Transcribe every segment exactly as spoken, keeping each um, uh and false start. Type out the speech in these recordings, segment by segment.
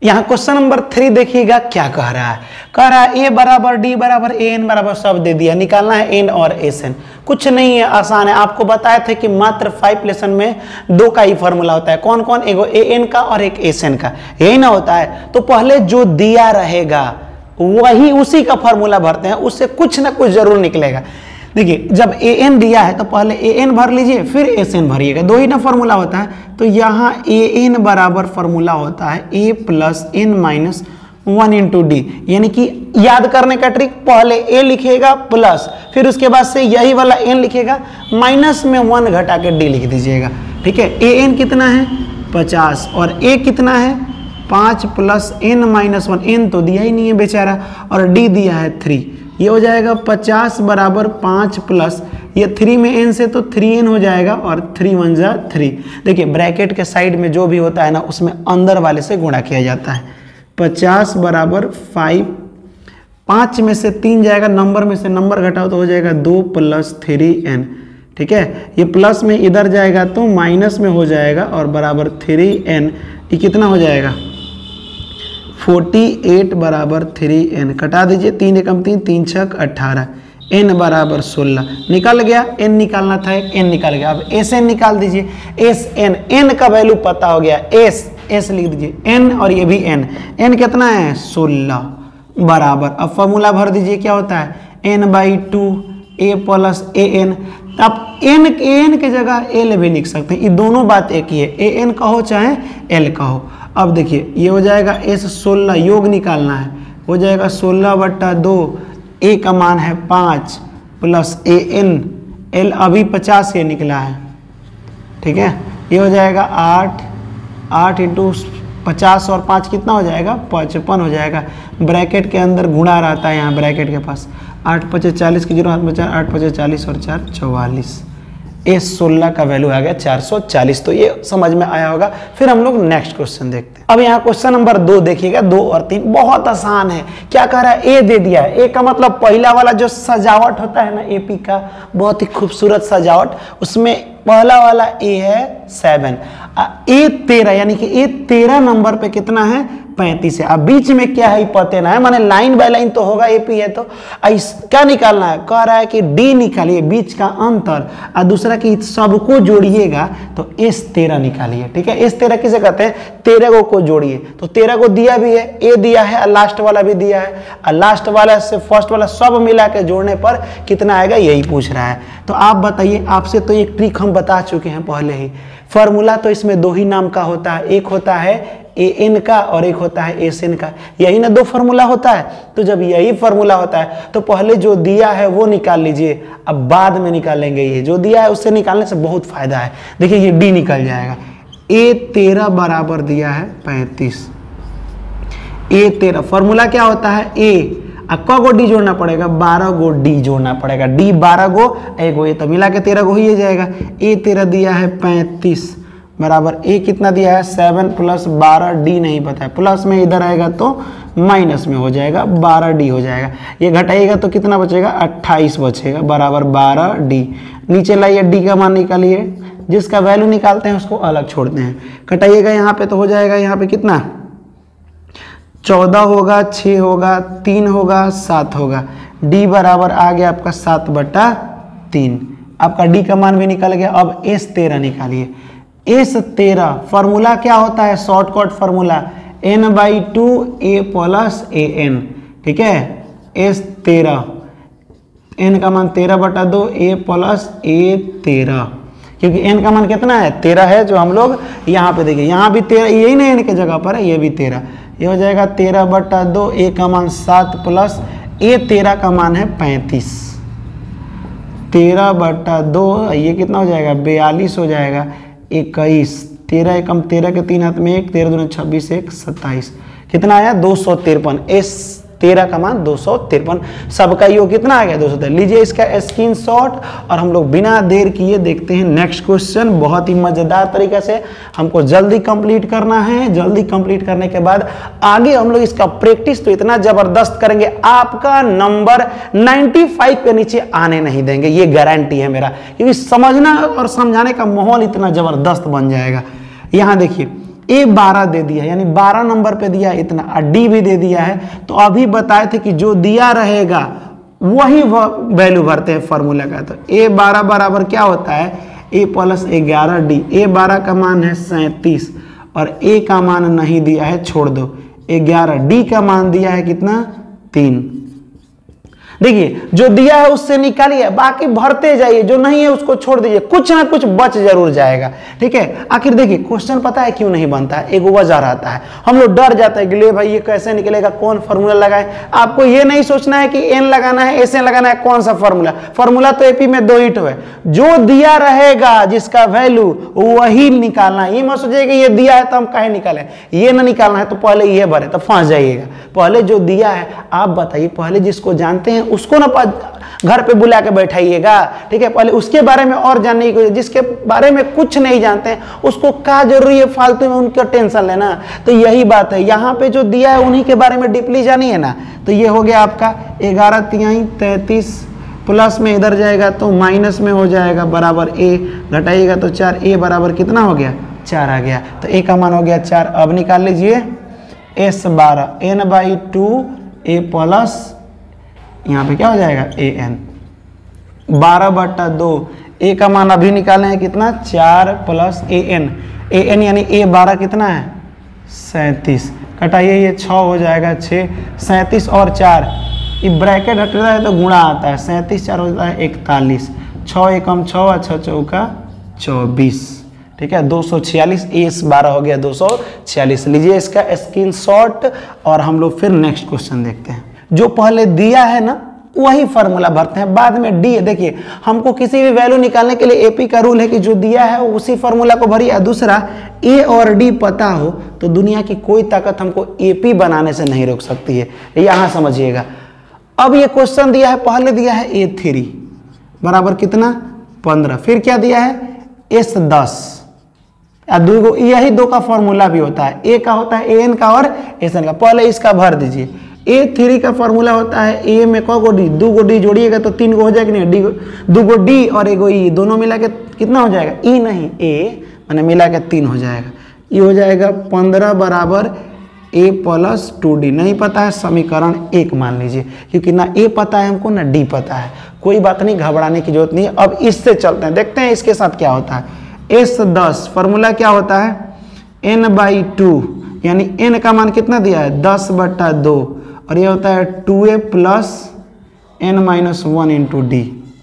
यहाँ question number three देखिएगा क्या कह रहा है। कह रहा है ए बराबर डी बराबर ए एन बराबर सब दे दिया, निकालना है एन और एस एन। कुछ नहीं है, आसान है। आपको बताए थे कि मात्र फाइव लेसन में दो का ही फॉर्मूला होता है। कौन कौन? एगो ए एन का और एक एस एन का, यही ना होता है। तो पहले जो दिया रहेगा वही उसी का फॉर्मूला भरते हैं, उससे कुछ ना कुछ जरूर निकलेगा। देखिए जब ए एन दिया है तो पहले ए एन भर लीजिए, फिर एस एन भरिएगा, दो ही ना फॉर्मूला होता है। तो यहाँ ए एन बराबर फॉर्मूला होता है ए plus N minus one into D, यानी कि याद करने का ट्रिक, पहले ए लिखिएगा प्लस, फिर उसके बाद से यही वाला एन लिखिएगा, माइनस में वन घटा के डी लिख दीजिएगा। ठीक है, ए एन कितना है पचास और ए कितना है पाँच plus N minus one, N तो दिया ही नहीं है बेचारा, और डी दिया है थ्री। ये हो जाएगा पचास बराबर पाँच प्लस ये थ्री में एन से तो थ्री एन हो जाएगा, और थ्री वन जा थ्री। देखिए ब्रैकेट के साइड में जो भी होता है ना उसमें अंदर वाले से गुणा किया जाता है। पचास बराबर फाइव, पाँच में से तीन जाएगा, नंबर में से नंबर घटाओ तो हो जाएगा दो प्लस थ्री एन। ठीक है, ये प्लस में इधर जाएगा तो माइनस में हो जाएगा, और बराबर थ्री एन। ये कितना हो जाएगा अड़तालीस बराबर थ्री एन। कटा दीजिए, तीन एकम तीन, तीन छक अट्ठारह, एन बराबर सोलह। निकल गया, एन निकालना था, एक एन निकल गया। अब एस एन निकाल दीजिए, एस एन, एन का वैल्यू पता हो गया, एस एस लिख दीजिए, एन और ये भी एन, एन कितना है सोलह बराबर। अब फॉर्मूला भर दीजिए, क्या होता है N by two A plus A N. आप एन एन की जगह एल भी लिख सकते हैं, ये दोनों बात एक ही है, ए एन कहो चाहे एल कहो। अब देखिए ये हो जाएगा एस सोलह, योग निकालना है, हो जाएगा सोलह बट्टा दो, ए का मान है पाँच प्लस ए एन, एल अभी पचास ये निकला है। ठीक है, ये हो जाएगा आठ, आठ इंटू पचास और पाँच कितना हो जाएगा पचपन हो जाएगा। ब्रैकेट के अंदर गुणा रहता है, यहाँ ब्रैकेट के पास आठ पचे चालीस की जीरो हाथ में चार, आठ पचे चालीस और चार चौवालीस। एस सोलह का वैल्यू आ गया चार सौ चालीस। तो ये समझ में आया होगा। फिर हम लोग नेक्स्ट क्वेश्चन देखते हैं। अब यहाँ क्वेश्चन नंबर दो देखिएगा, दो और तीन बहुत आसान है। क्या कह रहा है, ए दे दिया है। ए का मतलब पहला वाला जो सजावट होता है ना एपी का, बहुत ही खूबसूरत सजावट, उसमें पहला वाला ए है सेवन, ए तेरह, यानी कि ए तेरह नंबर पे कितना है पैंतीस है। अब बीच में क्या है पते ना है, माने लाइन बाय लाइन तो होगा, एपी है तो इस क्या निकालना है, कह रहा है कि डी निकालिए, बीच का अंतर, और दूसरा कि सबको जोड़िएगा तो एस तेरह निकालिए। ठीक है, एस तेरह किसे कहते हैं, तेरह को को जोड़िए। तो तेरह को दिया भी है, ए दिया है और लास्ट वाला भी दिया है, और लास्ट वाला से फर्स्ट वाला सब मिला के जोड़ने पर कितना आएगा यही पूछ रहा है। तो आप बताइए, आपसे तो एक ट्रिक हम बता चुके हैं पहले ही। फॉर्मूला तो इसमें दो ही नाम का होता है, एक होता है ए एन का और एक होता है एस एन का, यही ना दो फार्मूला होता है। तो जब यही फार्मूला होता है तो पहले जो दिया है वो निकाल लीजिए, अब बाद में निकालेंगे ये जो दिया है, उससे निकालने से बहुत फायदा है। देखिए ये डी निकल जाएगा, ए तेरह बराबर दिया है पैंतीस, ए तेरह फॉर्मूला क्या होता है ए, अब क गो डी जोड़ना पड़ेगा, बारह गो डी जोड़ना पड़ेगा, डी बारह गो एगो ए, तो मिला के तेरह गो ही जाएगा। ए तेरह दिया है पैंतीस बराबर ए कितना दिया है सेवन प्लस बारह, डी नहीं पता है, प्लस में इधर आएगा तो माइनस में हो जाएगा, बारह डी हो जाएगा। ये घटाइएगा तो कितना बचेगा अट्ठाईस बचेगा बराबर बारह डी। नीचे लाइए डी का मान निकालिए, जिसका वैल्यू निकालते हैं उसको अलग छोड़ते हैं। कटाइएगा यहाँ पे तो हो जाएगा यहाँ पे कितना चौदह होगा, छः होगा, तीन होगा, सात होगा। डी बराबर आ गया आपका सात बटा तीन, आपका डी का मान भी निकल गया। अब एस तेरह निकालिए, एस तेरह फॉर्मूला क्या होता है, shortcut formula N by two A plus A N. ठीक है, एस तेरह, एन का मान तेरह बटा दो, ए प्लस ए तेरह, क्योंकि एन का मान कितना है तेरह है, जो हम लोग यहाँ पे देखिए, यहाँ भी तेरह, यही नहीं एन के जगह पर है, ये भी तेरह, ये हो जाएगा तेरह बटा दो, ए का मान सात प्लस ए तेरह का मान है पैंतीस, तेरह बटा दो, ये कितना हो जाएगा बयालीस हो जाएगा, इक्कीस, तेरह एकम तेरह के तीन हाथ में एक, तेरह दूनी छब्बीस, एक सत्ताईस, कितना आया दो सौ तिरपन। एस तेरह का मान दो सौ तिरपन, सबका योग कितना आ गया दो सौ तिरपन। लीजिए इसका स्क्रीनशॉट, और हम लोग बिना देर किए देखते हैं नेक्स्ट क्वेश्चन। बहुत ही मजेदार तरीके से हमको जल्दी कंप्लीट करना है, जल्दी कंप्लीट करने के बाद आगे हम लोग इसका प्रैक्टिस तो इतना जबरदस्त करेंगे, आपका नंबर पचानवे के नीचे आने नहीं देंगे, ये गारंटी है मेरा, क्योंकि समझना और समझाने का माहौल इतना जबरदस्त बन जाएगा। यहाँ देखिए ए बारह दे दिया यानी बारह नंबर पे दिया है इतना, और डी भी दे दिया है। तो अभी बताए थे कि जो दिया रहेगा वही वैल्यू भरते हैं फॉर्मूला का। तो ए बारह बराबर क्या होता है, ए प्लस ग्यारह डी। ए बारह का मान है सैंतीस और ए का मान नहीं दिया है, छोड़ दो, ग्यारह। डी का मान दिया है कितना, तीन। देखिए जो दिया है उससे निकालिए, बाकी भरते जाइए, जो नहीं है उसको छोड़ दीजिए, कुछ ना कुछ बच जरूर जाएगा। ठीक है, आखिर देखिए क्वेश्चन पता है क्यों नहीं बनता है, एक वजह रहता है। हम लोग डर जाते हैं कि ले भाई ये कैसे निकलेगा, कौन फार्मूला लगाए। आपको ये नहीं सोचना है कि एन लगाना है, ऐसे लगाना है, कौन सा फार्मूला। फार्मूला तो एपी में दो ही तो है, जो दिया रहेगा जिसका वैल्यू वही निकालना है। ये मत सोचिए कि ये दिया है तो हम कहे निकालें, ये ना निकालना है तो पहले ये भरे, तो फंस जाइएगा। पहले जो दिया है आप बताइए, पहले जिसको जानते हैं उसको ना घर पे बुला के बैठाइएगा। ठीक है, पहले उसके बारे में और जानने की, जिसके बारे में कुछ नहीं जानते हैं उसको क्या जरूरी है फालतू में उनका टेंशन लेना। तो यही बात है, यहाँ पे जो दिया है उन्हीं के बारे में डीपली जानिए ना। तो ये हो गया आपका ग्यारह तिहाई तैंतीस, प्लस में इधर जाएगा तो माइनस में हो जाएगा, बराबर ए, घटाइएगा तो चार, ए बराबर कितना हो गया, चार आ गया। तो ए का मान हो गया चार। अब निकाल लीजिए एस बारह, N by two A plus यहाँ पे क्या हो जाएगा ए एन, बारह बट्टा दो। ए का मान अभी निकालना है कितना, चार plus A N, A N यानी ए बारह कितना है, सैंतीस। कटाइए ये छः हो जाएगा, छः, सैंतीस और चार, ये ब्रैकेट हटता है तो गुणा आता है, सैंतीस चार हो जाता है इकतालीस, छः एकम छः और छः चौका चौबीस। ठीक है, दो सौ छियालीस, एस बारह हो गया दो सौ छियालीस। लीजिए इसका स्क्रीनशॉट और हम लोग फिर नेक्स्ट क्वेश्चन देखते हैं। जो पहले दिया है ना वही फार्मूला भरते हैं, बाद में डी। देखिए हमको किसी भी वैल्यू निकालने के लिए एपी का रूल है कि जो दिया है उसी फार्मूला को भरिए। दूसरा, ए और डी पता हो तो दुनिया की कोई ताकत हमको एपी बनाने से नहीं रोक सकती है, यहां समझिएगा। अब ये क्वेश्चन दिया है, पहले दिया है ए थ्री बराबर कितना, पंद्रह, फिर क्या दिया है एस दस, दो, यही दो का फॉर्मूला भी होता है, ए का होता है ए एन का और एस एन का। पहले इसका भर दीजिए। ए थ्री का फॉर्मूला होता है ए में कौ गो डी, दो गो डी जोड़िएगा तो तीन गो हो जाएगा, नहीं डी, दो गो डी और एक गो ई, दोनों मिला के कितना हो जाएगा, ई नहीं ए, मैंने मिला के तीन हो जाएगा। ये हो जाएगा पंद्रह बराबर ए प्लस टू डी। नहीं पता है समीकरण एक मान लीजिए, क्योंकि ना ए पता है हमको ना डी पता है। कोई बात नहीं, घबराने की जरूरत नहीं है। अब इससे चलते हैं, देखते हैं इसके साथ क्या होता है। एस दस फॉर्मूला क्या होता है, एन बाई टू, यानी एन का मान कितना दिया है, दस बट्टा दो, और ये होता है टू ए plus N minus one into D.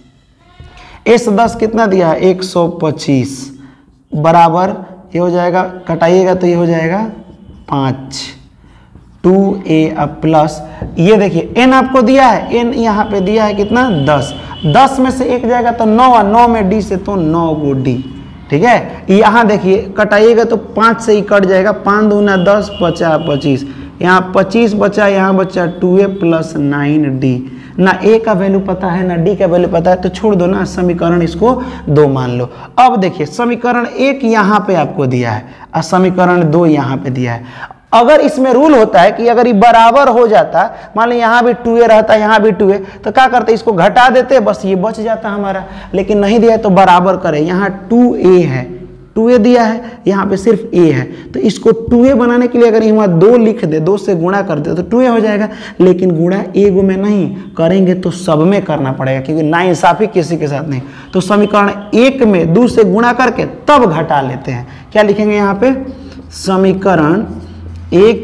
S दस कितना दिया है, एक सौ पच्चीस, बराबर ये हो जाएगा, कटाइएगा तो ये हो जाएगा पाँच, टू ए अब प्लस, ये देखिए एन आपको दिया है, एन यहाँ पे दिया है कितना, दस, दस में से एक जाएगा तो नौ, नौ में डी से तो नौ गो डी। ठीक है, यहाँ देखिए कटाइएगा तो पाँच से ही कट जाएगा, पाँच दूना दस, पचा पच्चीस, यहाँ पच्चीस बचा, यहाँ बचा टू ए प्लस नाइन डी। ना ए का वैल्यू पता है ना डी का वैल्यू पता है, तो छोड़ दो ना, समीकरण इसको दो मान लो। अब देखिए समीकरण एक यहाँ पे आपको दिया है और समीकरण दो यहाँ पे दिया है। अगर इसमें रूल होता है कि अगर ये बराबर हो जाता, मान लो यहाँ भी टू ए रहता, यहाँ भी टू ए, तो क्या करते, इसको घटा देते, बस ये बच जाता हमारा। लेकिन नहीं दिया है तो बराबर करें, यहाँ टू ए है, टू ए दिया है, यहाँ पे सिर्फ ए है, तो इसको टू ए बनाने के लिए अगर यहाँ दो लिख दे, दो से गुणा कर दे तो टू ए हो जाएगा। लेकिन गुणा एगो में नहीं करेंगे तो सब में करना पड़ेगा, क्योंकि नाइंसाफी किसी के साथ नहीं। तो समीकरण एक में दो से गुणा करके तब घटा लेते हैं। क्या लिखेंगे यहाँ पे, समीकरण एक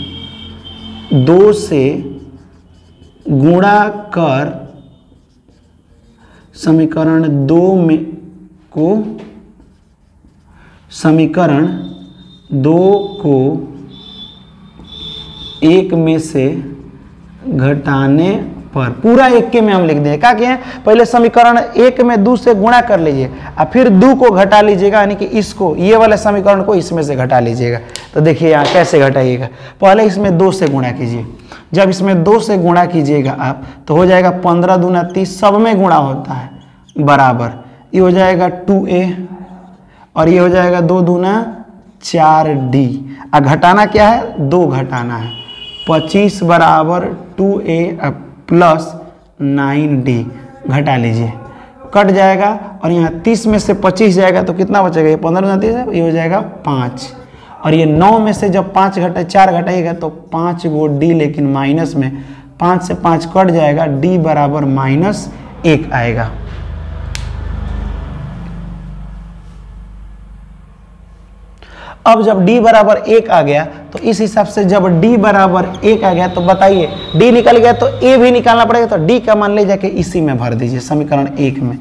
में दो से गुणा कर, समीकरण दो में को समीकरण दो को एक में से घटाने पर, पूरा एक के में हम लिख दें, क्या किए, पहले समीकरण एक में दो से गुणा कर लीजिए और फिर दो को घटा लीजिएगा, यानी कि इसको, ये वाले समीकरण को इसमें से घटा लीजिएगा। तो देखिए यहाँ कैसे घटाइएगा, पहले इसमें दो से गुणा कीजिए, जब इसमें दो से गुणा कीजिएगा आप तो हो जाएगा पंद्रह दूना तीस, सब में गुणा होता है, बराबर ये हो जाएगा टू ए और ये हो जाएगा दो दूना चार डी। और घटाना क्या है, दो घटाना है, पच्चीस बराबर टू ए प्लस नाइन डी, घटा लीजिए, कट जाएगा और यहाँ तीस में से पच्चीस जाएगा तो कितना बचेगा, ये पंद्रह दूना तीस, ये हो जाएगा पाँच, और ये नौ में से जब पाँच घटा चार घटाएगा तो पाँच गो डी, लेकिन माइनस में पाँच से पाँच कट जाएगा, डी बराबर माइनस एक आएगा। अब जब d बराबर एक आ गया तो इस हिसाब से जब d बराबर एक आ गया तो बताइए d निकल गया तो a भी निकालना पड़ेगा, तो d का मान ले जाके इसी में भर दीजिए समीकरण एक में।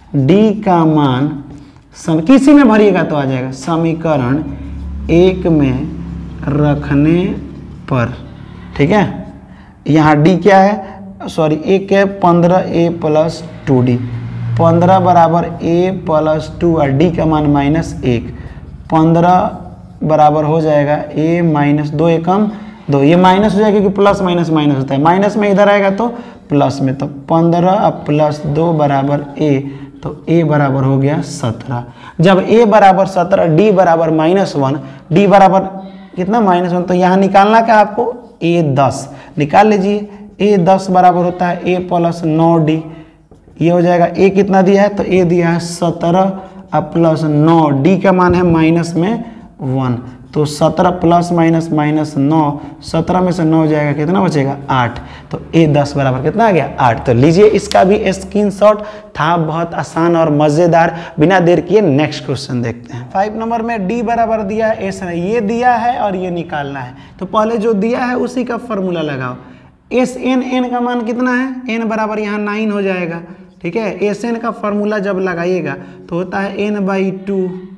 d का मान सम किसी में भरिएगा तो आ जाएगा समीकरण एक में रखने पर, ठीक है। यहाँ d क्या है, सॉरी एक है पंद्रह ए प्लस टू डी, पंद्रह बराबर a प्लस टू और d का मान माइनस एक, पंद्रह बराबर हो जाएगा a माइनस दो एकम दो, ये माइनस हो जाएगा क्योंकि प्लस माइनस माइनस होता है, माइनस में इधर आएगा तो प्लस में, तो पंद्रह प्लस दो बराबर a, तो a बराबर हो गया सत्रह। जब a बराबर सत्रह, d बराबर माइनस वन, d बराबर कितना माइनस वन, तो यहाँ निकालना क्या आपको a दस निकाल लीजिए। a दस बराबर होता है a प्लस नौ डी, ये हो जाएगा a कितना दिया है, तो a दिया है सत्रह अब प्लस नौ, डी का मान है माइनस में वन, तो सत्रह प्लस माइनस माइनस नौ, सत्रह में से नौ जाएगा कितना बचेगा आठ, तो a दस बराबर कितना आ गया आठ। तो लीजिए इसका भी स्क्रीनशॉट, था बहुत आसान और मज़ेदार। बिना देर किए नेक्स्ट क्वेश्चन देखते हैं। फाइव नंबर में d बराबर दिया है, एस है, ये दिया है और ये निकालना है, तो पहले जो दिया है उसी का फॉर्मूला लगाओ। एस एन, एन का मान कितना है, एन बराबर यहाँ नाइन हो जाएगा, ठीक है। एस एन का फॉर्मूला जब लगाइएगा तो होता है एन बाई टू,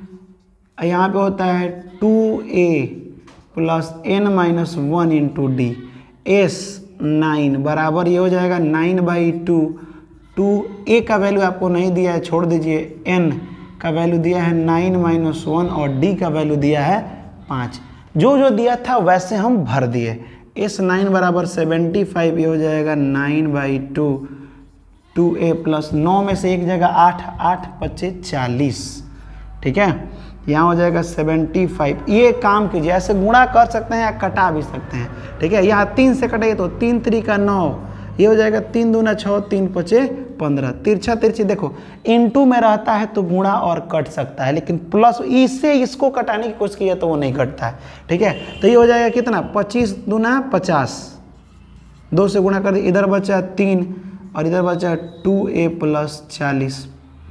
यहाँ पे होता है टू ए plus N minus one into D, s nine बराबर ये हो जाएगा nine by two, two a का वैल्यू आपको नहीं दिया है छोड़ दीजिए, एन का वैल्यू दिया है नाइन माइनस वन और डी का वैल्यू दिया है पाँच, जो जो दिया था वैसे हम भर दिए। एस नाइन बराबर सेवेंटी फाइव, ये हो जाएगा nine by two, two A plus नौ में से एक जगह आठ, आठ पच्चे चालीस, ठीक है। यहाँ हो जाएगा सेवेंटी फाइव। ये काम कीजिए, ऐसे गुणा कर सकते हैं या कटा भी सकते हैं, ठीक है। यहाँ तीन से कटेगा तो तीन त्री का नौ, ये हो जाएगा तीन दूना छः, तीन पचे पंद्रह, तिरछा तिरछी देखो इनटू में रहता है तो गुणा और कट सकता है, लेकिन प्लस इससे इसको कटाने की कोशिश किया तो वो नहीं कटता है, ठीक है। तो ये हो जाएगा कितना, पच्चीस दूना पचास, दो से गुणा कर दिए, इधर बचा तीन और इधर बचा टू ए प्लस चालीस,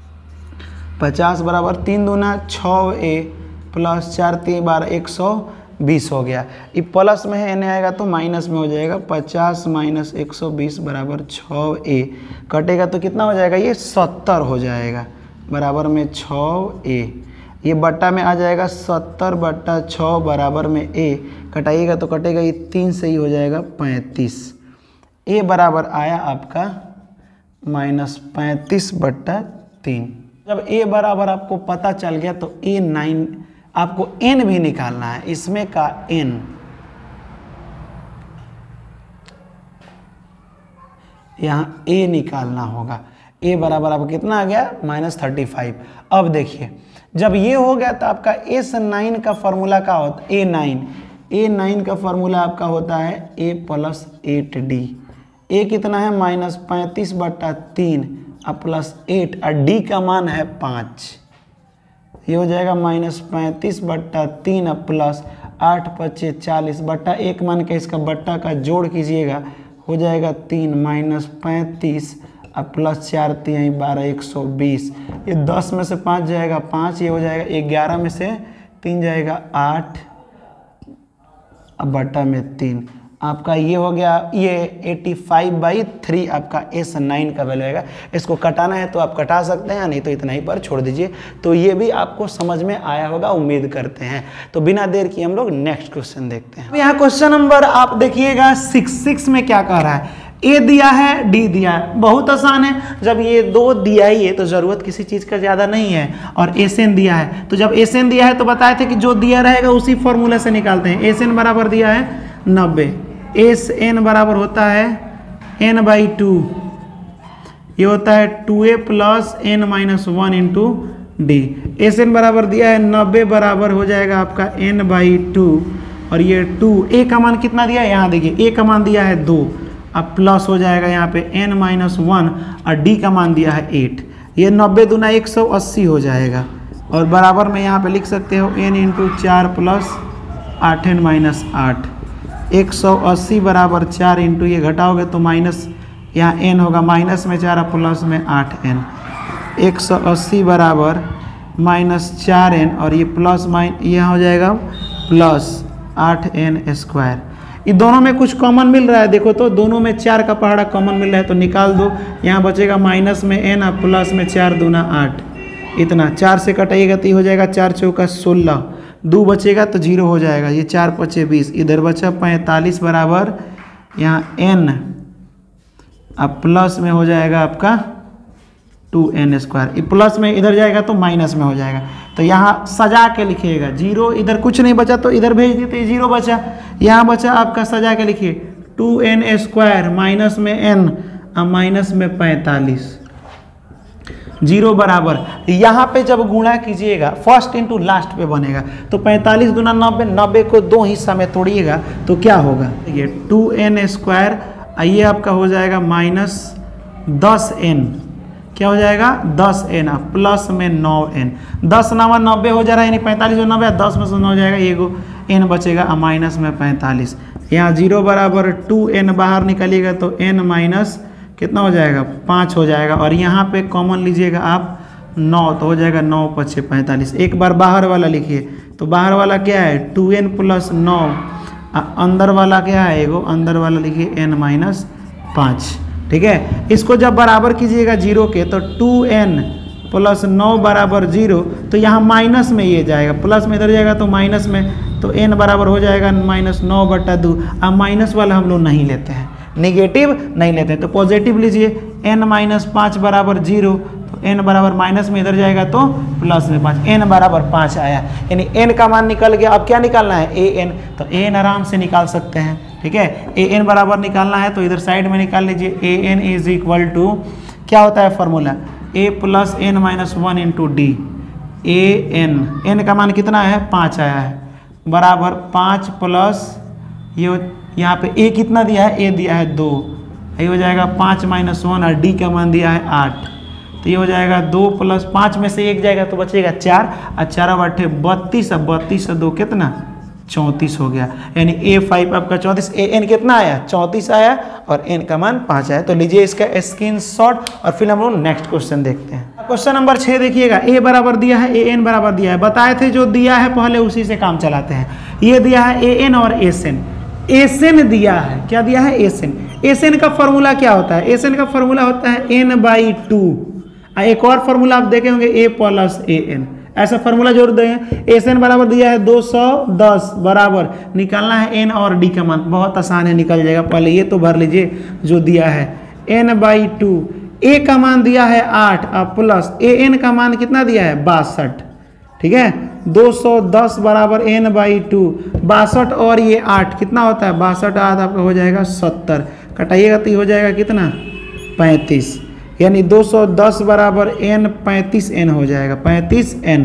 पचास बराबर तीन दूना छः ए प्लस चार तीन बारह, एक सौ बीस हो गया। ये प्लस में है, एन आएगा तो माइनस में हो जाएगा, पचास माइनस एक सौ बीस बराबर छः ए, कटेगा तो कितना हो जाएगा, ये सत्तर हो जाएगा, बराबर में छः ए, ये बट्टा में आ जाएगा सत्तर बट्टा छः बराबर में ए, कटाइएगा तो कटेगा ये तीन से ही हो जाएगा पैंतीस, ए बराबर आया आपका माइनस पैंतीस बट्टा तीन। जब ए बराबर आपको पता चल गया तो ए नाइन, आपको एन भी निकालना है, इसमें का एन, यहाँ ए निकालना होगा। ए बराबर आपको कितना आ गया, माइनस थर्टी फाइव। अब देखिए जब ये हो गया तो आपका एस नाइन का फॉर्मूला क्या होता है, ए नाइन, ए नाइन का फॉर्मूला आपका होता है ए प्लस एट डी, ए कितना है माइनस पैंतीस बट्टा तीन अब प्लस एट और डी का मान है पाँच, ये हो जाएगा माइनस पैंतीस बट्टा तीन अब प्लस आठ पच्चे चालीस बट्टा एक मान के इसका बट्टा का जोड़ कीजिएगा हो जाएगा तीन माइनस पैंतीस अब प्लस चार तीन बारह, एक सौ बीस, ये दस में से पाँच जाएगा पाँच, ये हो जाएगा ग्यारह में से तीन जाएगा आठ अब बट्टा में तीन, आपका ये हो गया, ये पचासी बाई थ्री आपका एस नाइन का वैल्यू आएगा। इसको कटाना है तो आप कटा सकते हैं, नहीं तो इतना ही पर छोड़ दीजिए। तो ये भी आपको समझ में आया होगा, उम्मीद करते हैं। तो बिना देर किए हम लोग नेक्स्ट क्वेश्चन देखते हैं। यहाँ क्वेश्चन नंबर आप देखिएगा सिक्स सिक्स में क्या कह रहा है, ए दिया है डी दिया है, बहुत आसान है। जब ये दो दिया ही है तो जरूरत किसी चीज का ज्यादा नहीं है, और एस एन दिया है तो जब एस एन दिया है तो बताए थे कि जो दिया रहेगा उसी फॉर्मूला से निकालते हैं। एस एन बराबर दिया है नब्बे, एस एन बराबर होता है एन बाई टू, ये होता है टू ए plus N minus one into D. S n बराबर दिया है नब्बे, बराबर हो जाएगा आपका एन बाई टू, और ये टू, ए का मान कितना दिया है यहाँ देखिए, ए का मान दिया है दो, अब प्लस हो जाएगा यहाँ पे एन माइनस वन और डी का मान दिया है एट, ये नब्बे दूना एक सौ अस्सी हो जाएगा, और बराबर में यहाँ पे लिख सकते हो एन इंटू चार प्लस आठ एन माइनस आठ, एक सौ अस्सी बराबर चार इंटू ये घटाओगे तो माइनस यहाँ एन होगा, माइनस में चार प्लस में आठ एन, एक सौ अस्सी बराबर माइनस चार एन और ये प्लस माइन यहाँ हो जाएगा प्लस आठ एन स्क्वायर। ये दोनों में कुछ कॉमन मिल रहा है, देखो तो दोनों में चार का पहाड़ा कॉमन मिल रहा है तो निकाल दो। यहाँ बचेगा माइनस में एन और प्लस में चार दूना आठ, इतना चार से कटाइएगा तो ये हो जाएगा चार चौका सोलह, दो बचेगा तो जीरो हो जाएगा, ये चार पचे बीस, इधर बचा पैंतालीस बराबर यहाँ एन अब प्लस में हो जाएगा आपका टू एन स्क्वायर, ये प्लस में इधर जाएगा तो माइनस में हो जाएगा। तो यहाँ सजा के लिखिएगा, जीरो इधर कुछ नहीं बचा तो इधर भेज दिए तो ये जीरो बचा, यहाँ बचा आपका सजा के लिखिए टू एन स्क्वायर माइनस में एन और माइनस में पैंतालीस, जीरो बराबर यहाँ पे जब गुणा कीजिएगा फर्स्ट इंटू लास्ट पे बनेगा तो पैंतालीस दुना नब्बे, नब्बे को दो हिस्सा में तोड़िएगा तो क्या होगा, ये टू एन स्क्वायर ये आपका हो जाएगा माइनस दस एन, क्या हो जाएगा दस एन प्लस में नौ एन, दस नवा नब्बे हो जा रहा है यानी पैंतालीस और नब्बे, दस में से नौ हो जाएगा, ये गो एन बचेगा और माइनस में पैंतालीस, यहाँ जीरो बराबर टू एन बाहर निकालिएगा तो एन माइनस कितना हो जाएगा पाँच हो जाएगा और यहाँ पे कॉमन लीजिएगा आप नौ तो हो जाएगा नौ पच्चे पैंतालीस। एक बार बाहर वाला लिखिए तो बाहर वाला क्या है टू एन प्लस नौ, अंदर वाला क्या है एगो अंदर वाला लिखिए एन माइनस पाँच, ठीक है। इसको जब बराबर कीजिएगा जीरो के तो टू एन प्लस नौ बराबर जीरो, तो यहाँ माइनस में ये जाएगा, प्लस में इधर जाएगा तो माइनस में, तो एन बराबर हो जाएगा माइनस नौ बटा दो। अब माइनस वाला हम लोग नहीं लेते हैं, निगेटिव नहीं लेते हैं, तो पॉजिटिव लीजिए एन माइनस पाँच बराबर जीरो, तो एन बराबर माइनस में इधर जाएगा तो प्लस में पाँच, एन बराबर पाँच आया, यानी एन का मान निकल गया। अब क्या निकालना है ए एन, तो ए एन आराम से निकाल सकते हैं, ठीक है। ए एन बराबर निकालना है तो इधर साइड में निकाल लीजिए, a n is equal to क्या होता है formula a plus N minus one into d, a n, N का मान कितना है पाँच आया है, बराबर पाँच प्लस ये यहाँ पे ए कितना दिया है, ए दिया है दो, ये हो जाएगा पाँच माइनस वन और डी का मान दिया है आठ, तो ये हो जाएगा दो प्लस पाँच में से एक जाएगा तो बचेगा चार, और चार बटे बत्तीस, अब बत्तीस से दो कितना चौंतीस हो गया, यानी ए फाइव आपका चौंतीस, ए एन कितना आया चौंतीस आया और एन का मान पाँच आया। तो लीजिए इसका स्क्रीनशॉट और फिर हम लोग नेक्स्ट क्वेश्चन देखते हैं। क्वेश्चन नंबर छः देखिएगा, ए बराबर दिया है ए एन बराबर दिया है, बताए थे जो दिया है पहले उसी से काम चलाते हैं। ये दिया है ए एन और एस एन, एस एन दिया है, क्या दिया है एस एन, एस एन का फॉर्मूला क्या होता है, एस एन का फॉर्मूला होता है एन बाई टू, एक और फॉर्मूला आप देखे होंगे ए प्लस ए एन, ऐसा फॉर्मूला जोड़ दें। एस एन बराबर दिया है दो सौ दस, बराबर निकालना है एन और डी का मान, बहुत आसान है निकल जाएगा, पहले ये तो भर लीजिए जो दिया है एन बाई टू, ए का मान दिया है आठ और प्लस ए एन का मान कितना दिया है बासठ, ठीक है। दो सौ दस बराबर एन बाई टू, बासठ और ये आठ कितना होता है बासठ, आठ आपका हो जाएगा सत्तर, कटाइएगा तो हो जाएगा कितना पैंतीस, यानी दो सौ दस बराबर एन पैंतीस एन हो जाएगा, पैंतीस एन,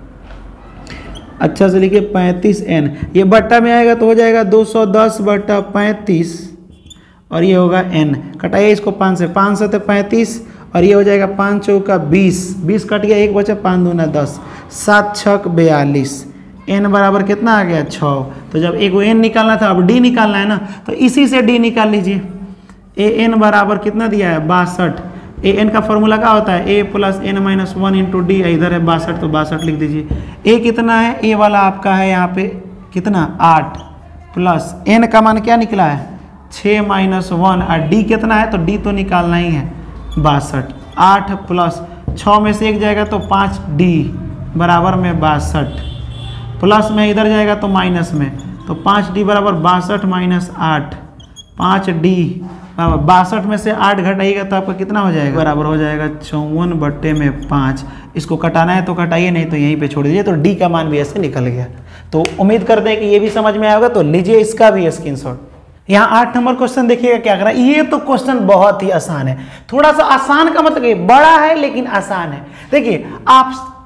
अच्छा से लिखिए पैंतीस एन, ये बट्टा में आएगा तो हो जाएगा दो सौ दस बट्टा पैंतीस और ये होगा एन, कटाइए इसको पाँच से, पाँच से तो पैंतीस और ये हो जाएगा पाँच चौका बीस, बीस कट गया एक बचा, पाँच दूना दस, सात छक बयालीस, एन बराबर कितना आ गया छः। तो जब एक एन निकालना था अब डी निकालना है ना, तो इसी से डी निकाल लीजिए, ए एन बराबर कितना दिया है बासठ, ए एन का फॉर्मूला क्या होता है ए plus N minus one into d, इधर है बासठ तो बासठ लिख दीजिए। ए कितना है, ए वाला आपका है यहाँ पे कितना आठ, प्लस एन का मान क्या निकला है छः माइनस वन और डी कितना है, तो डी तो निकालना ही है बासठ, आठ प्लस छः में से एक जाएगा तो पाँच, डी बराबर में बासठ, प्लस में इधर जाएगा तो माइनस में, तो पाँच डी बराबर बासठ माइनस आठ, पाँच डी बासठ में से आठ घटाइएगा तो आपका कितना हो जाएगा बराबर हो जाएगा चौवन बट्टे में पाँच, इसको कटाना है तो कटाइए नहीं तो यहीं पे छोड़ दीजिए, तो डी का मान भी ऐसे निकल गया। तो उम्मीद करते हैं कि ये भी समझ में आएगा, तो लीजिए इसका भी स्क्रीनशॉट। यहाँ आठ नंबर क्वेश्चन देखिएगा क्या कर रहा है, ये तो क्वेश्चन बहुत ही आसान है, थोड़ा सा आसान का मतलब बड़ा है लेकिन आसान है। देखिए आप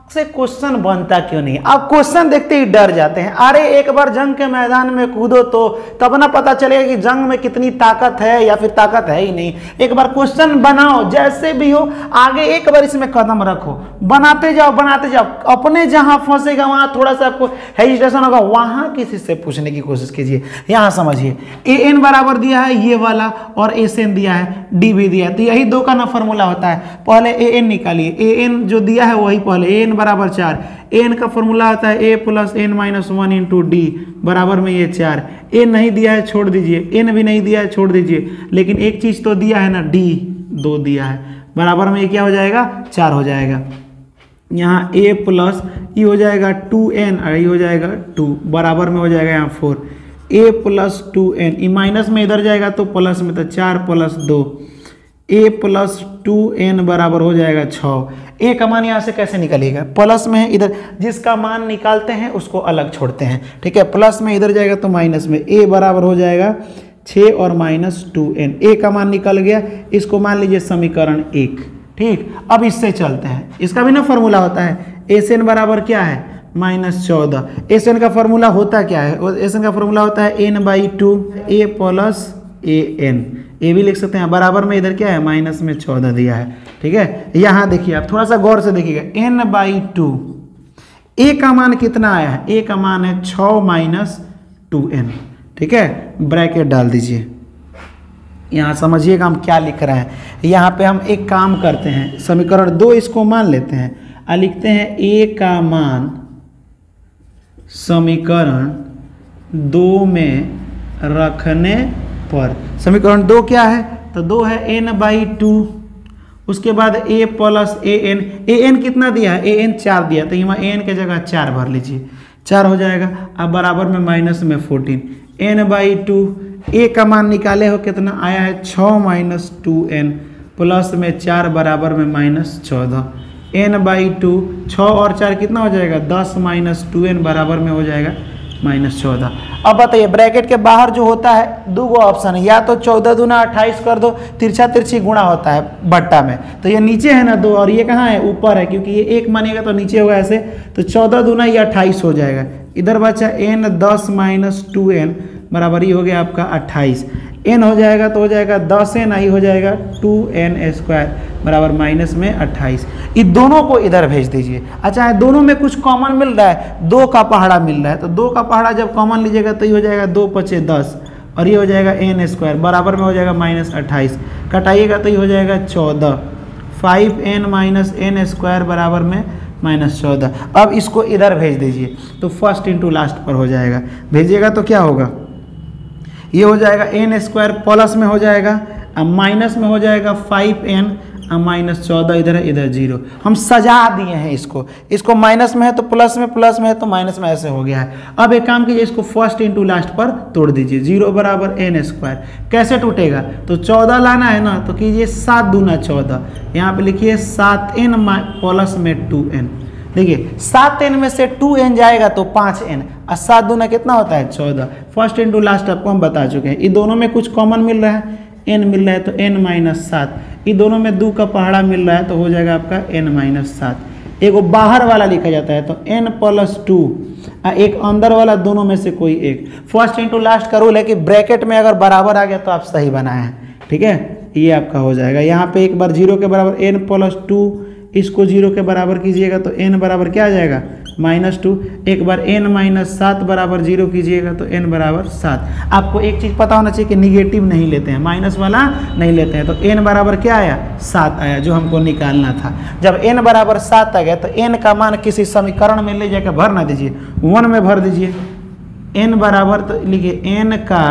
से क्वेश्चन बनता क्यों नहीं? आप क्वेश्चन देखते ही डर जाते हैं। अरे एक बार जंग के मैदान में कूदो तो तब ना पता चलेगा कि जंग में कितनी ताकत है या फिर ताकत है ही नहीं। एक बार क्वेश्चन बनाओ, जैसे भी हो, आगे एक बार इसमें कदम रखो, बनाते जाओ बनाते जाओ। अपने जहां फंसेगा वहां थोड़ा सा आपको हेजिटेशन होगा, वहां किसी से पूछने की कोशिश कीजिए। यहां समझिए, ए एन बराबर दिया है ये वाला और एस एन दिया है, डी भी दिया है, तो यही दो का ना फॉर्मूला होता है। पहले ए एन निकालिए, ए एन जो दिया है वही पहले, ए एन बराबर चार, एन का फॉर्मूला आता है ए plus N minus one into d, बराबर में ये चार। एन नहीं दिया है छोड़ दीजिए, एन भी नहीं दिया है छोड़ दीजिए, लेकिन एक चीज तो दिया है ना, डी दो दिया है, बराबर में ये क्या हो जाएगा, चार हो जाएगा। यहाँ ए प्लस ये हो जाएगा टू एन और ये हो जाएगा टू, बराबर में हो जाएगा यहाँ four. A plus two n, ये माइनस में इधर जाएगा तो प्लस में, तो चार प्लस दो, ए प्लस टू एन बराबर हो जाएगा छः। ए का मान यहाँ से कैसे निकलेगा, प्लस में है इधर, जिसका मान निकालते हैं उसको अलग छोड़ते हैं, ठीक है। प्लस में इधर जाएगा तो माइनस में, ए बराबर हो जाएगा छः और माइनस टू एन। ए का मान निकल गया, इसको मान लीजिए समीकरण एक, ठीक। अब इससे चलते हैं, इसका भी ना फॉर्मूला होता है, एस एन बराबर क्या है, माइनस चौदह। एस एन का फॉर्मूला होता क्या है, एस एन का फॉर्मूला होता है N by two, A plus A N, a भी लिख सकते हैं, बराबर में इधर क्या है, माइनस में चौदह दिया है, ठीक है। यहाँ देखिए आप थोड़ा सा गौर से देखिएगा, एन बाई टू, ए का मान कितना आया है, ए का मान है छः माइनस टू एन, ठीक है। ब्रैकेट डाल दीजिए, यहाँ समझिएगा हम क्या लिख रहे हैं। यहाँ पे हम एक काम करते हैं, समीकरण दो इसको मान लेते हैं और लिखते हैं ए का मान समीकरण दो में रखने पर, समीकरण दो क्या है, तो दो है एन बाई टू, उसके बाद a plus A N, A n कितना दिया है, ए एन चार दिया, तो यहाँ एन के जगह चार भर लीजिए, चार हो जाएगा। अब बराबर में माइनस में fourteen, n by two, a का मान निकाले हो कितना आया है, छः माइनस टू एन, प्लस में चार बराबर में माइनस चौदह, एन बाई टू, छः और चार कितना हो जाएगा, दस माइनस टू एन बराबर में हो जाएगा माइनस चौदह। अब बताइए ब्रैकेट के बाहर जो होता है दो गो ऑप्शन है, या तो चौदह दूना अट्ठाईस कर दो, तिरछा तिरछी गुणा होता है बट्टा में, तो ये नीचे है ना दो और ये कहाँ है, ऊपर है, क्योंकि ये एक मानिएगा तो नीचे होगा ऐसे, तो चौदह दूना ये अट्ठाईस हो जाएगा। इधर बचा एन दस माइनस टू एन बराबर ही हो गया आपका अट्ठाईस, एन हो जाएगा तो हो जाएगा दस एन, आई हो जाएगा टू एन स्क्वायर बराबर माइनस में अट्ठाईस। ये दोनों को इधर भेज दीजिए। अच्छा है, दोनों में कुछ कॉमन मिल रहा है, दो का पहाड़ा मिल रहा है, तो दो का पहाड़ा जब कॉमन लीजिएगा तो ये हो जाएगा दो पचे दस और ये हो जाएगा एन स्क्वायर बराबर में हो जाएगा माइनस अट्ठाईस, कटाइएगा तो ये हो जाएगा चौदह, five n minus n square बराबर में माइनस चौदह। अब इसको इधर भेज दीजिए तो फर्स्ट इंटू लास्ट पर हो जाएगा, भेजिएगा तो क्या होगा, ये हो जाएगा एन स्क्वायर प्लस में हो जाएगा, अब माइनस में हो जाएगा फाइव एन माइनस चौदह, इधर है इधर जीरो। हम सजा दिए हैं इसको, इसको माइनस में है तो प्लस में, प्लस में है तो माइनस में, ऐसे हो गया है। अब एक काम कीजिए, इसको फर्स्ट इंटू लास्ट पर तोड़ दीजिए, जीरो बराबर एन स्क्वायर, कैसे टूटेगा, तो चौदह लाना है ना, तो कीजिए सात दूना चौदह, यहाँ पे लिखिए सात एन प्लस में टू एन, देखिए सात एन में से टू एन जाएगा तो पाँच एन, और सात दूना कितना होता है चौदह। फर्स्ट इंटू लास्ट आपको हम बता चुके हैं। ये दोनों में कुछ कॉमन मिल रहा है, एन मिल रहा है तो एन माइनस सात, ये दोनों में दो का पहाड़ा मिल रहा है तो हो जाएगा आपका एन माइनस सात। एक बाहर वाला लिखा जाता है तो एन प्लस टू, एक अंदर वाला, दोनों में से कोई एक। फर्स्ट इंटू लास्ट का रूल है कि ब्रैकेट में अगर बराबर आ गया तो आप सही बनाए हैं, ठीक है, ये आपका हो जाएगा। यहाँ पे एक बार जीरो के बराबर एन प्लस टू, इसको जीरो के बराबर कीजिएगा तो एन बराबर क्या आ जाएगा, माइनस टू। एक बार एन माइनस सात बराबर जीरो कीजिएगा तो एन बराबर सात। आपको एक चीज़ पता होना चाहिए कि निगेटिव नहीं लेते हैं, माइनस वाला नहीं लेते हैं, तो एन बराबर क्या आया, सात आया, जो हमको निकालना था। जब एन बराबर सात आ गया तो एन का मान किसी समीकरण में ले जाकर भर ना दीजिए, वन में भर दीजिए। एन बराबर तो लिखिए एन का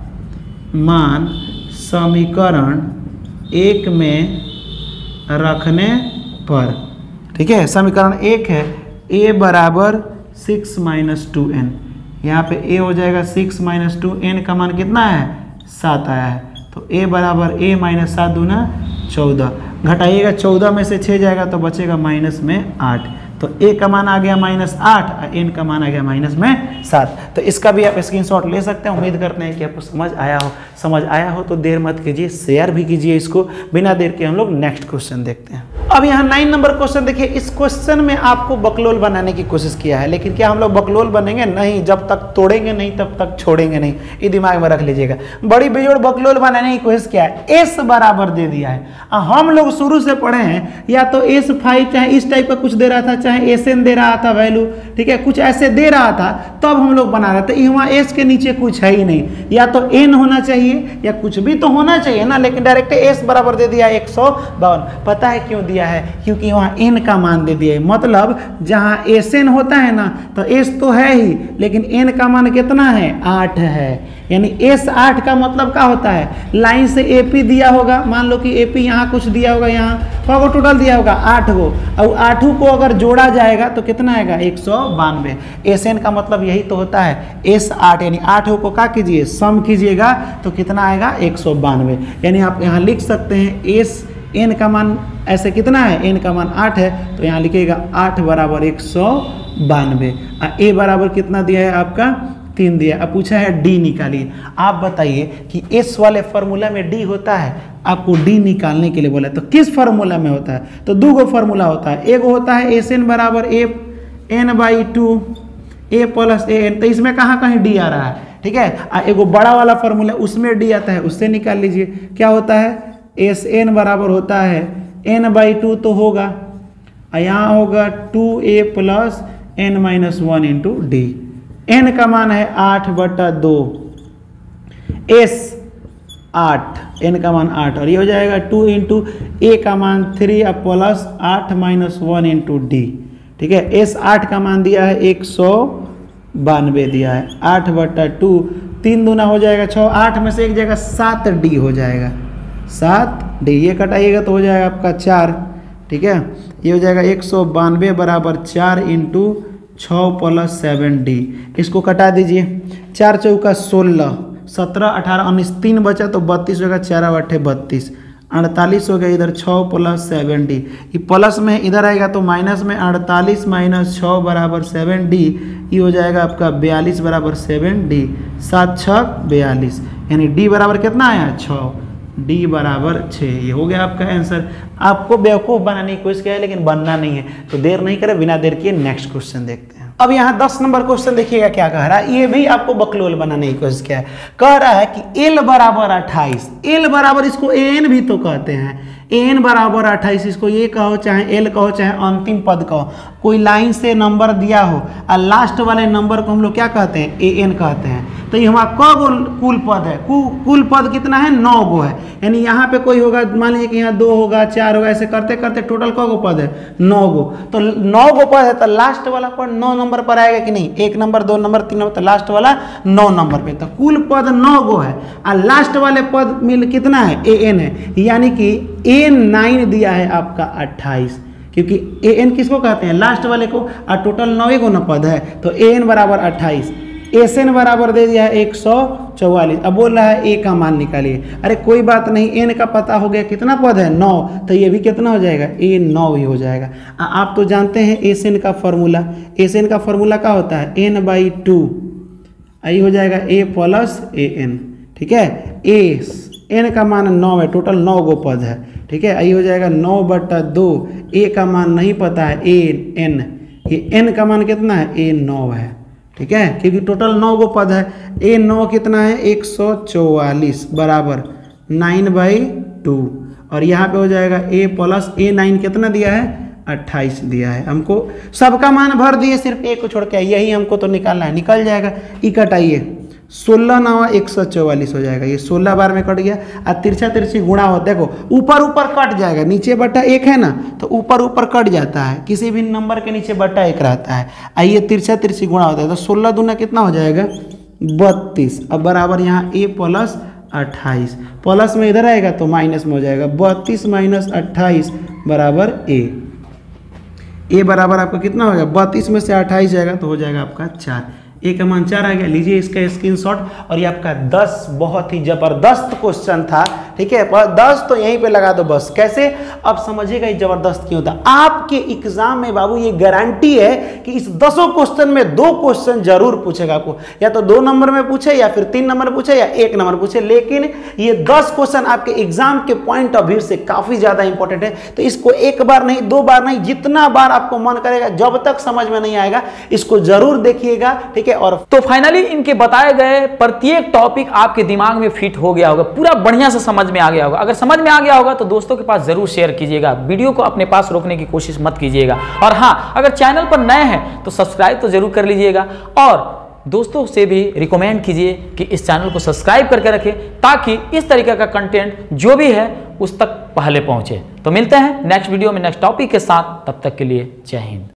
मान समीकरण एक में रखने पर, ठीक है, समीकरण एक है a बराबर सिक्स माइनस टू एन, यहाँ पे a हो जाएगा सिक्स माइनस टू, एन का मान कितना है, सात आया है, तो a बराबर a माइनस सात दूना चौदह, घटाइएगा चौदह में से छः जाएगा तो बचेगा माइनस में आठ, तो a का मान आ गया माइनस आठ और n का मान आ गया माइनस में सात। तो इसका भी आप स्क्रीनशॉट ले सकते हैं। उम्मीद करते हैं कि आपको समझ आया हो, समझ आया हो तो देर मत कीजिए, शेयर भी कीजिए इसको। बिना देर के हम लोग नेक्स्ट क्वेश्चन देखते हैं। अब यहाँ नाइन नंबर क्वेश्चन देखिए, इस क्वेश्चन में आपको बकलोल बनाने की कोशिश किया है, लेकिन क्या हम लोग बकलोल बनेंगे? नहीं, जब तक तोड़ेंगे नहीं तब तक छोड़ेंगे नहीं, ये दिमाग में रख लीजिएगा। बड़ी बेजोड़ बकलोल बनाने की कोशिश किया है, एस बराबर दे दिया है। हम लोग शुरू से पढ़े हैं, या तो एस फाइव चाहे इस टाइप का कुछ दे रहा था, चाहे एस एन दे रहा था वैल्यू, ठीक है, कुछ ऐसे दे रहा था, तब हम लोग बना रहे थे। वहाँ एस के नीचे कुछ है ही नहीं, या तो एन होना चाहिए या कुछ भी तो होना चाहिए ना, लेकिन डायरेक्ट एस बराबर दे दिया एक सौ बावन। पता है क्यों दिया है? क्योंकि वहाँ एन का मान दे दिया है, मतलब जहाँ एस एन होता है ना तो एस तो है ही, लेकिन एन का मान कितना है? आठ है। यानी एस आठ का मतलब क्या होता है? लाइन से एपी दिया होगा, मान लो कि एपी यहाँ कुछ दिया होगा, यहाँ को टोटल दिया होगा आठ गो, और आठों को अगर जोड़ा जाएगा तो कितना आएगा? एक सौ बानवे। एस एन का मतलब यही तो होता है, एस आठ, यानी आठ को क्या कीजिए? सम कीजिएगा तो कितना आएगा? एक सौ बानवे। यानी आप यहाँ लिख सकते हैं एस एन का मान ऐसे कितना है? एन का मान आठ है, तो यहाँ लिखिएगा आठ बराबर एक सौ बानवे। ए बराबर कितना दिया है आपका? तीन दिया। अब पूछा है डी निकालिए। आप बताइए कि एस वाले फॉर्मूला में डी होता है, आपको डी निकालने के लिए बोला है, तो किस फॉर्मूला में होता है? तो दो गो फॉर्मूला होता है, एक होता है एस एन बराबर a n by two A plus A n, तो इसमें कहाँ कहीं डी आ रहा है, ठीक है। एक बड़ा वाला फॉर्मूला उसमें डी आता है, उससे निकाल लीजिए। क्या होता है? एस एन बराबर होता है एन बाई टू तो होगा, यहाँ होगा टू ए plus N minus one into d. N का मान है आठ बटा दो, एस आठ, एन का मान आठ, और ये हो जाएगा टू इंटू ए का मान थ्री प्लस आठ माइनस वन इंटू डी, ठीक है। एस आठ का मान दिया है एक सौ बानवे दिया है, आठ बटा टू, तीन दूना हो जाएगा छः, आठ में से एक जगह सात डी हो जाएगा, सात डी, ये कटाइएगा तो हो जाएगा आपका चार, ठीक है। ये हो जाएगा एक सौ बानवे बराबर चार इंटू छः प्लस सेवन डी, इसको कटा दीजिए। चार चौका सोलह, सत्रह अठारह उन्नीस, तीन बचा तो बत्तीस होगा, चार अट्ठे बत्तीस, अड़तालीस हो गया, इधर छः प्लस सेवन डी, ये प्लस में इधर आएगा तो माइनस में, अड़तालीस माइनस छः बराबर सेवन डी, ये हो जाएगा आपका बयालीस बराबर सेवन डी, सात छः बयालीस, यानी डी बराबर कितना आया? छः, डी बराबर छः। ये हो गया आपका आंसर। आपको बेवकूफ़ बनाने की कोशिश किया है, लेकिन बनना नहीं है, तो देर नहीं करें, बिना देर किए नेक्स्ट क्वेश्चन देखते हैं। अब यहाँ दस नंबर क्वेश्चन देखिएगा क्या कह रहा है, ये भी आपको बकलोल बनाने की कोशिश किया है। कह रहा है कि एल बराबर अट्ठाईस, एल बराबर इसको एन भी तो कहते हैं, एन बराबर अट्ठाईस, इसको ये कहो चाहे एल कहो चाहे अंतिम पद कहो, कोई लाइन से नंबर दिया हो और लास्ट वाले नंबर को हम लोग क्या कहते हैं? ए एन कहते हैं। तो ये हमारा क गो कुल पद है? कु, कुल पद कितना है? नौ गो है। यानी यहाँ पे कोई होगा, मान लीजिए कि यहाँ दो होगा, चार होगा, ऐसे करते करते टोटल क गो पद है? नौ गो। तो नौ गो पद है, तो लास्ट वाला पद नौ नंबर पर आएगा कि नहीं? एक नंबर, दो नंबर, तीन नंबर, तो लास्ट वाला नौ नंबर पे। तो कुल पद नौ गो है और लास्ट वाले पद मिल कितना है? ए एन है, यानी कि ए नाइन दिया है आपका अट्ठाईस, क्योंकि ए एन किसको कहते हैं? लास्ट वाले को, और टोटल नौ गो न पद है, तो ए एन बराबर अट्ठाईस, एस एन बराबर दे दिया है एक सौ चौवालीस। अब बोल रहा है ए का मान निकालिए। अरे कोई बात नहीं, एन का पता हो गया, कितना पद है? नौ, तो ये भी कितना हो जाएगा? ए नौ ही हो जाएगा। आ, आप तो जानते हैं एस एन का फॉर्मूला, एस एन का फॉर्मूला क्या होता है? एन बाई टू, आई हो जाएगा ए प्लस ए एन, ठीक है। ए एन का मान नौ है, टोटल नौ गो पद है, ठीक है। आई हो जाएगा नौ बटा दो, ए का मान नहीं पता है, ए एन, ये एन का मान कितना है? ए नौ है, ठीक है, क्योंकि टोटल नौ गो पद है। ए नौ कितना है? एक सौ चौवालीस बराबर नाइन बाई टू, और यहाँ पे हो जाएगा ए प्लस ए नाइन कितना दिया है? अट्ठाईस दिया है। हमको सबका मान भर दिए, सिर्फ एक को छोड़ के, यही हमको तो निकालना है, निकल जाएगा। ई कटाइए, सोलह नवा एक सौ चौवालीस हो जाएगा, ये सोलह बार में कट गया। और तिरछा तिरछी गुणा हो, देखो ऊपर ऊपर कट जाएगा, नीचे बटा एक है ना, तो ऊपर ऊपर कट जाता है, किसी भी नंबर के नीचे बटा एक रहता है। आइए तिरछा तिरछी गुणा होता है, तो सोलह दूना कितना हो जाएगा? बत्तीस। अब बराबर यहाँ ए प्लस अट्ठाईस, प्लस में इधर आएगा तो माइनस में हो जाएगा, बत्तीस माइनस अट्ठाईस बराबर ए। ए बराबर आपका कितना हो गया? बत्तीस में से अट्ठाईस जाएगा तो हो जाएगा आपका चार। ए का मान चार आ गया। लीजिए इसका स्क्रीनशॉट। और ये आपका दस बहुत ही जबरदस्त क्वेश्चन था, ठीक है, दस तो यहीं पे लगा दो बस। कैसे? अब समझिएगा ये जबरदस्त क्यों होता। आपके एग्जाम में बाबू ये गारंटी है कि इस दसों क्वेश्चन में दो क्वेश्चन जरूर पूछेगा आपको, या तो दो नंबर में पूछे या फिर तीन नंबर पूछे या एक नंबर पूछे, लेकिन ये दस क्वेश्चन आपके एग्जाम के पॉइंट ऑफ व्यू से काफी ज्यादा इंपॉर्टेंट है। तो इसको एक बार नहीं, दो बार नहीं, जितना बार आपको मन करेगा, जब तक समझ में नहीं आएगा इसको जरूर देखिएगा, ठीक है। और तो फाइनली इनके बताए गए प्रत्येक टॉपिक आपके दिमाग में फिट हो गया होगा, पूरा बढ़िया से समझ में आ गया होगा। अगर समझ में आ गया होगा तो दोस्तों के पास जरूर शेयर कीजिएगा, वीडियो को अपने पास रोकने की कोशिश मत कीजिएगा। और हाँ, अगर चैनल पर नए हैं तो सब्सक्राइब तो जरूर कर लीजिएगा, और दोस्तों से भी रिकमेंड कीजिए कि इस चैनल को सब्सक्राइब करके रखें, ताकि इस तरीके का कंटेंट जो भी है उस तक पहले पहुंचे। तो मिलते हैं नेक्स्ट वीडियो में नेक्स्ट टॉपिक के साथ, तब तक के लिए जय हिंद।